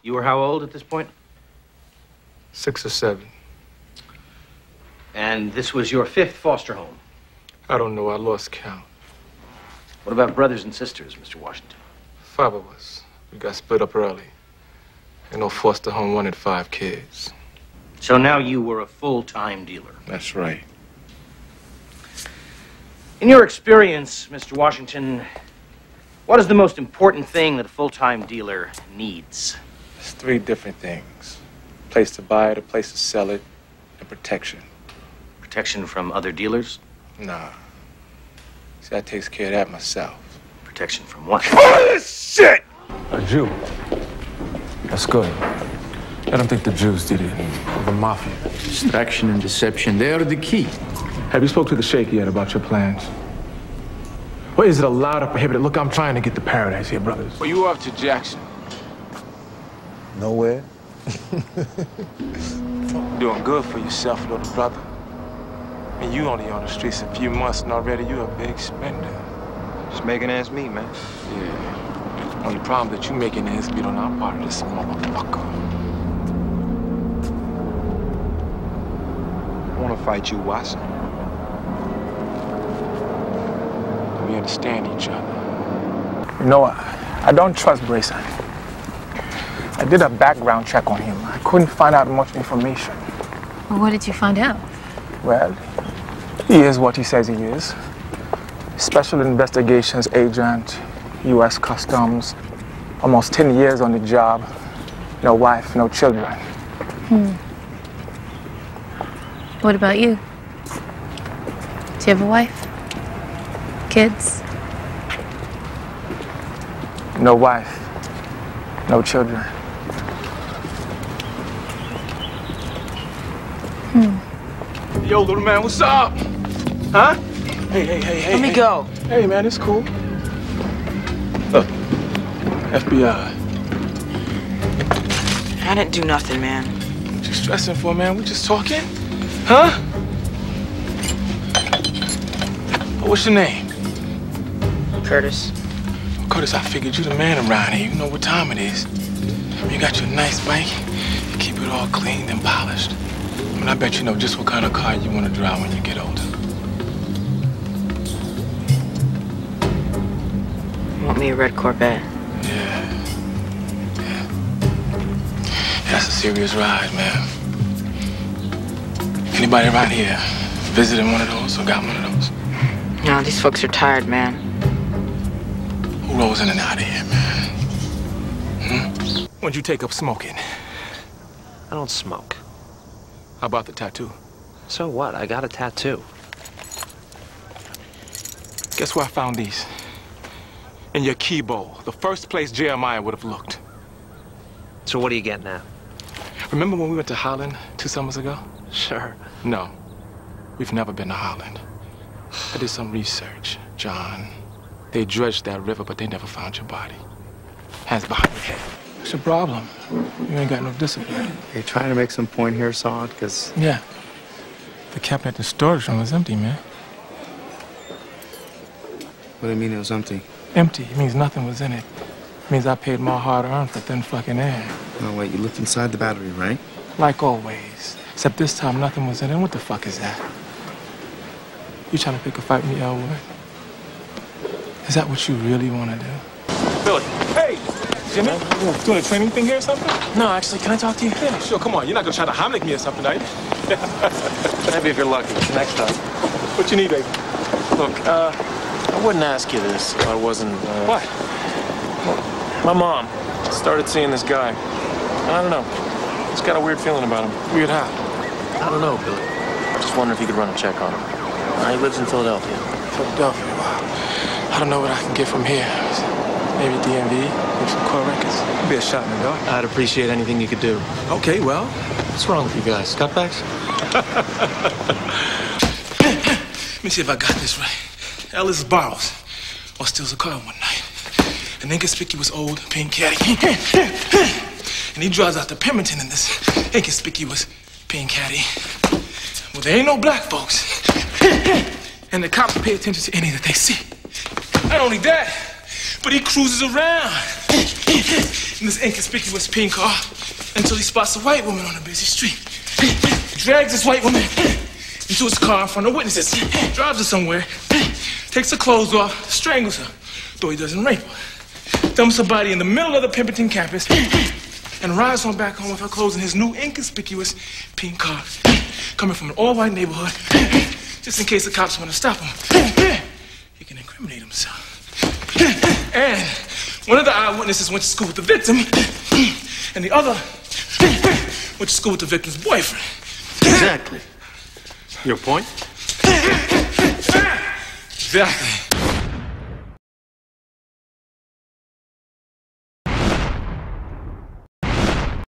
You were how old at this point? 6 or 7. And this was your 5th foster home? I don't know. I lost count. What about brothers and sisters, Mr. Washington? 5 of us. We got split up early. Ain't no foster home wanted 5 kids. So now you were a full-time dealer? That's right. In your experience, Mr. Washington, what is the most important thing that a full-time dealer needs? It's 3 different things. A place to buy it, a place to sell it, and protection. Protection from other dealers? Nah. See, I takes care of that myself. Protection from what? Oh, this shit! A Jew. That's good. I don't think the Jews did it. The mafia. Distraction and deception, they are the key. Have you spoke to the Sheikh yet about your plans? Or is it allowed or prohibited? Look, I'm trying to get to paradise here, brothers. Well, you off to Jackson? Nowhere. Doing good for yourself, little brother. I mean, you only on the streets a few months and already you a big spender. Just making ends meet, man. Yeah. Only problem that you making ends meet on our part of this motherfucker. I want to fight you, Watson. We understand each other. You know, I don't trust Grayson. I did a background check on him. I couldn't find out much information. Well, what did you find out? Well, he is what he says he is. Special Investigations Agent, U.S. Customs, almost 10 years on the job, no wife, no children. What about you? Do you have a wife? Kids? No wife, no children. Yo, little man, what's up? Huh? Hey. Let me go. Hey, man, it's cool. Look, FBI. I didn't do nothing, man. What you stressing for, man? We just talking? Huh? What's your name? Curtis. Curtis, I figured you the man around here. You know what time it is. You got your nice bike. You keep it all cleaned and polished. I mean, I bet you know just what kind of car you want to drive when you get older. Want me a red Corvette? Yeah. That's a serious ride, man. Anybody around here visited one of those or got one of those? No, these folks are tired, man. Who rolls in and out of here, man? When'd you take up smoking? I don't smoke. How about the tattoo? So what? I got a tattoo. Guess where I found these? In your key bowl. The first place Jeremiah would have looked. So what are you getting at? Remember when we went to Holland 2 summers ago? Sure. No. We've never been to Holland. I did some research, John. They dredged that river, but they never found your body. Hands behind your head. What's your problem? You ain't got no discipline. You're trying to make some point here, Saad, because... Yeah. The cabinet in the storage room was empty, man. What do you mean it was empty? Empty. It means nothing was in it. It means I paid more hard-earned for thin fucking air. No, wait, you looked inside the battery, right? Like always. Except this time, nothing was in it. What the fuck is that? You trying to pick a fight with me, Elwood? Is that what you really want to do? Billy. Hey! Jimmy? Doing a training thing here or something? No, actually, can I talk to you? Yeah, sure. Come on. You're not going to try to Heimlich me or something, are you? Maybe if you're lucky. Next time. What you need, baby? Look, I wouldn't ask you this if I wasn't, What? My mom started seeing this guy. I don't know. Just got a weird feeling about him. Weird how? I don't know, Billy. I just wonder if you could run a check on him. He lives in Philadelphia. Philadelphia, wow. I don't know what I can get from here. Maybe DMV, maybe some core records. It'd be a shot in the dark. I'd appreciate anything you could do. Okay, well. What's wrong with you guys? Cutbacks? Let me see if I got this right. Ellis borrows or steals a car one night. An inconspicuous old pink caddy. And he drives out to Pemberton in this inconspicuous pink caddy. Well, there ain't no black folks. And the cops pay attention to any that they see. Not only that, But he cruises around in this inconspicuous pink car until he spots a white woman on a busy street. Drags this white woman into his car in front of witnesses, drives her somewhere, takes her clothes off, strangles her, though he doesn't rape her, dumps her body in the middle of the Pemberton campus, and rides on back home with her clothes in his new inconspicuous pink car, coming from an all-white neighborhood, just in case the cops want to stop him. He can incriminate himself. And one of the eyewitnesses went to school with the victim, and the other went to school with the victim's boyfriend. Exactly. Your point? Exactly.